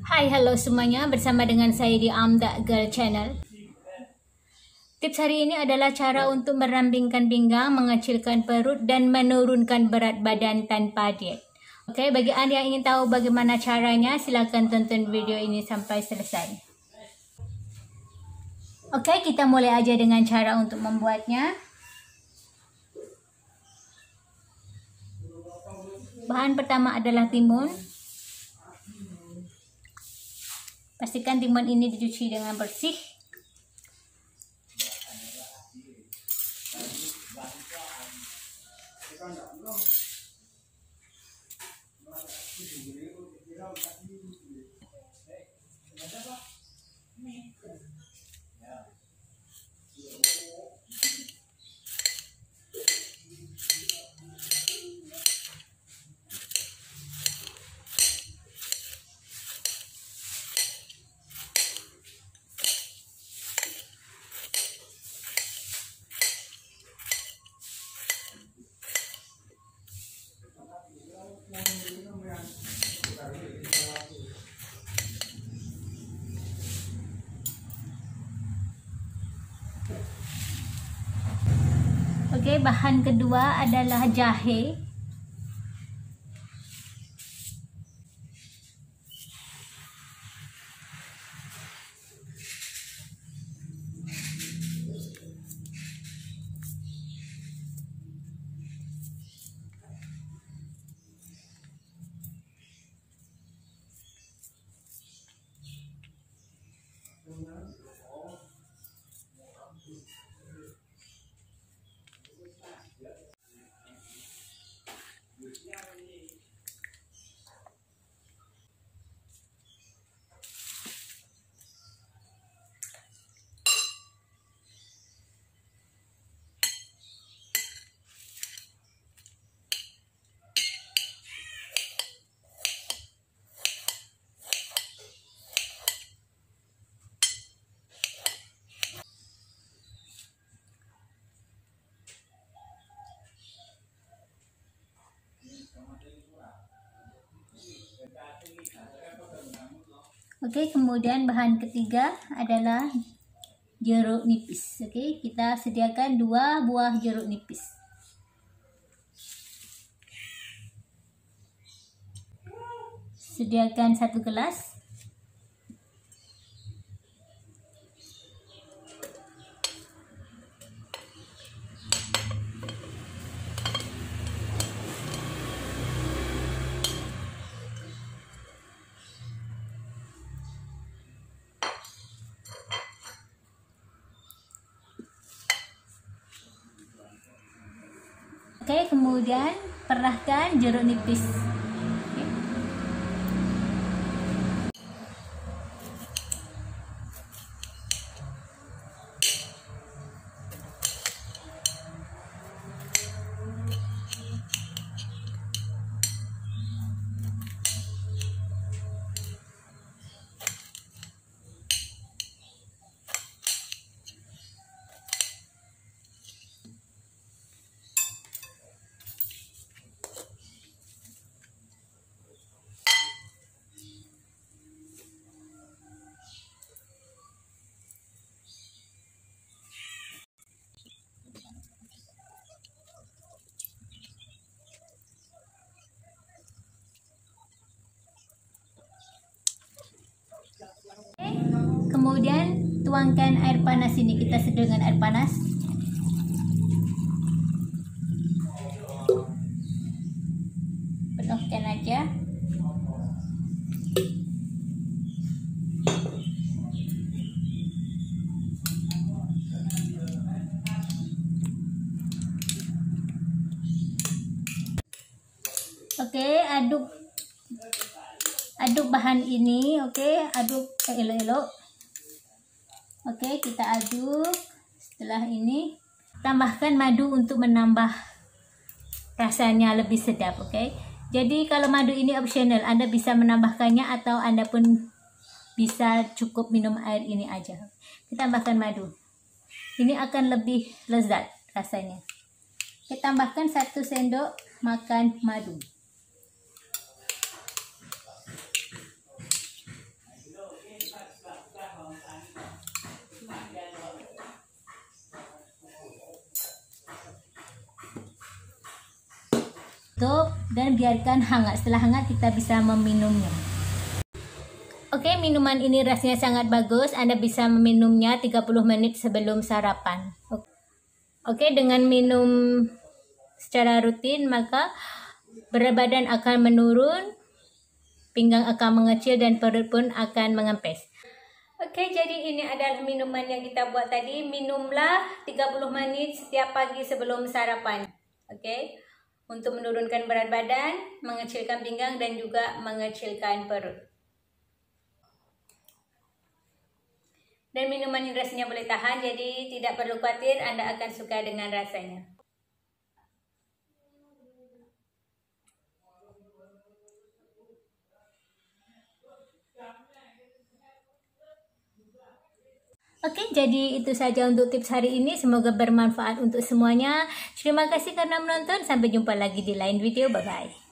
Hai, halo semuanya, bersama dengan saya di That Girl Channel. Tips hari ini adalah cara untuk merampingkan pinggang, mengecilkan perut, dan menurunkan berat badan tanpa diet. Oke, bagi Anda yang ingin tahu bagaimana caranya, silakan tonton video ini sampai selesai. Oke, kita mulai aja dengan cara untuk membuatnya. Bahan pertama adalah timun. Pastikan timun ini dicuci dengan bersih. Oke, bahan kedua adalah jahe. Oke, kemudian bahan ketiga adalah jeruk nipis. Oke, kita sediakan 2 buah jeruk nipis. Sediakan 1 gelas. Oke, kemudian perahkan jeruk nipis. Kemudian tuangkan air panas ini, kita sedang dengan air panas. Penuhkan aja. Oke, aduk bahan ini. Oke, aduk elok-elok. Oke, kita aduk. Setelah ini tambahkan madu untuk menambah rasanya lebih sedap. Oke, jadi kalau madu ini optional, Anda bisa menambahkannya atau Anda pun bisa cukup minum air ini aja. Kita tambahkan madu, ini akan lebih lezat rasanya. Kita tambahkan 1 sendok makan madu. tutup dan biarkan hangat. Setelah hangat kita bisa meminumnya. Oke, minuman ini rasanya sangat bagus. Anda bisa meminumnya 30 menit sebelum sarapan. Oke, dengan minum secara rutin maka berat badan akan menurun, pinggang akan mengecil dan perut pun akan mengempes. Oke, jadi ini adalah minuman yang kita buat tadi. Minumlah 30 menit setiap pagi sebelum sarapan. Oke, untuk menurunkan berat badan, mengecilkan pinggang dan juga mengecilkan perut. Dan minuman ini rasanya boleh tahan, jadi tidak perlu khawatir, Anda akan suka dengan rasanya. Oke, jadi itu saja untuk tips hari ini. Semoga bermanfaat untuk semuanya. Terima kasih karena menonton. Sampai jumpa lagi di lain video. Bye-bye.